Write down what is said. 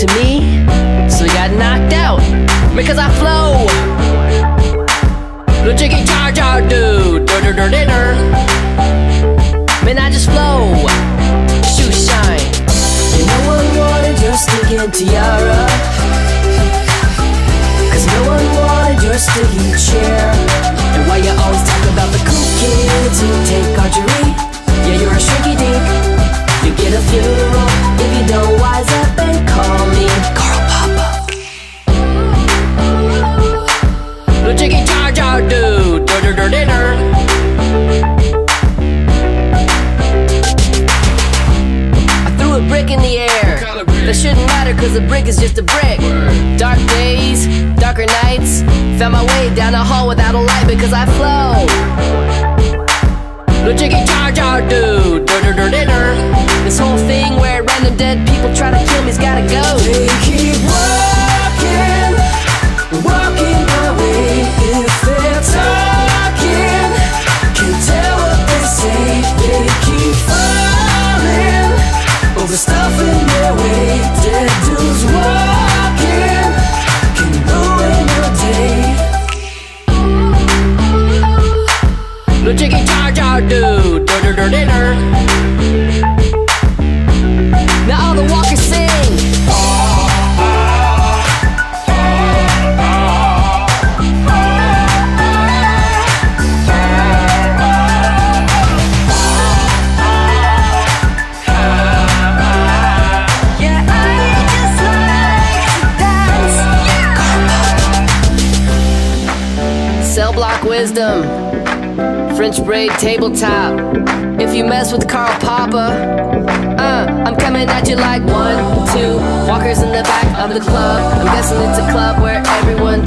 to me, so he got knocked out because I flow. Little jiggy jar jar dude, man, I just flow. Shoe shine. And no one wanted your stinking tiara, cause no one wanted your sticky chair. And why you always talk about the cool kids who take archery? Yeah, you're a shrinky dink. You get a funeral if you don't wise up and call me Carl Papa. Little jiggy jar jar dude, I threw a brick in the air. That shouldn't matter cause a brick is just a brick. Dark days, darker nights, found my way down the hall without a light because I flow. Little jiggy jar jar dude, this whole thing where random dead people try to kill me's gotta go. They keep walking, walking my way. If they're talking, can't tell what they say. They keep falling over stuff in their way. Dead dudes walking can ruin your day. Little jiggy jar jar dude, now all the walkers sing. Yeah, I just like to dance. Cell block wisdom, French braid tabletop. If you mess with Carl Papa, I'm coming at you like 1, 2 walkers in the back of the club. I'm guessing it's a club where everyone